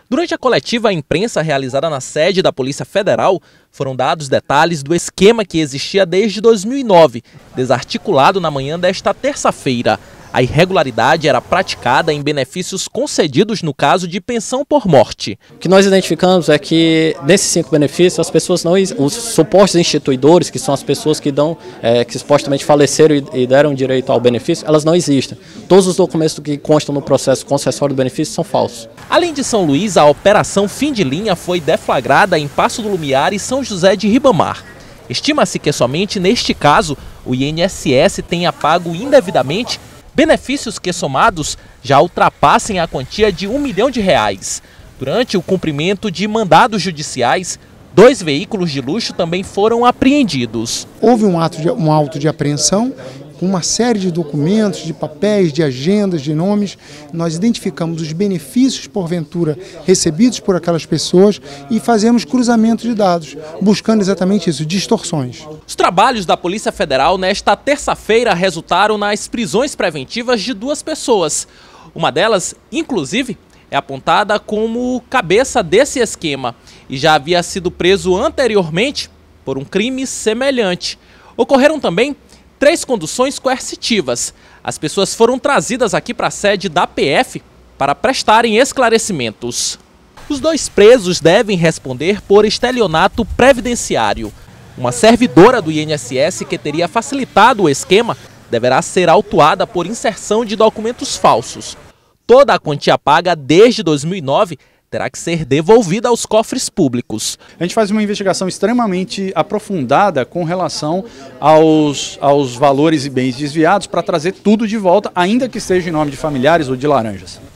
Durante a coletiva à imprensa realizada na sede da Polícia Federal, foram dados detalhes do esquema que existia desde 2009, desarticulado na manhã desta terça-feira. A irregularidade era praticada em benefícios concedidos no caso de pensão por morte. O que nós identificamos é que nesses 5 benefícios as pessoas os supostos instituidores, que são as pessoas que que supostamente faleceram e deram direito ao benefício, elas não existem. Todos os documentos que constam no processo concessório do benefício são falsos. Além de São Luís, a operação Fim de Linha foi deflagrada em Passo do Lumiar e São José de Ribamar. Estima-se que somente neste caso o INSS tenha pago indevidamente benefícios que, somados, já ultrapassem a quantia de R$1 milhão. Durante o cumprimento de mandados judiciais, 2 veículos de luxo também foram apreendidos. Houve um auto de apreensão com uma série de documentos, de papéis, de agendas, de nomes. Nós identificamos os benefícios, porventura, recebidos por aquelas pessoas e fazemos cruzamento de dados, buscando exatamente isso, distorções. Os trabalhos da Polícia Federal nesta terça-feira resultaram nas prisões preventivas de 2 pessoas. Uma delas, inclusive, é apontada como cabeça desse esquema e já havia sido preso anteriormente por um crime semelhante. Ocorreram também 3 conduções coercitivas. As pessoas foram trazidas aqui para a sede da PF para prestarem esclarecimentos. Os 2 presos devem responder por estelionato previdenciário. Uma servidora do INSS que teria facilitado o esquema deverá ser autuada por inserção de documentos falsos. Toda a quantia paga desde 2009 terá que ser devolvida aos cofres públicos. A gente faz uma investigação extremamente aprofundada com relação aos valores e bens desviados para trazer tudo de volta, ainda que seja em nome de familiares ou de laranjas.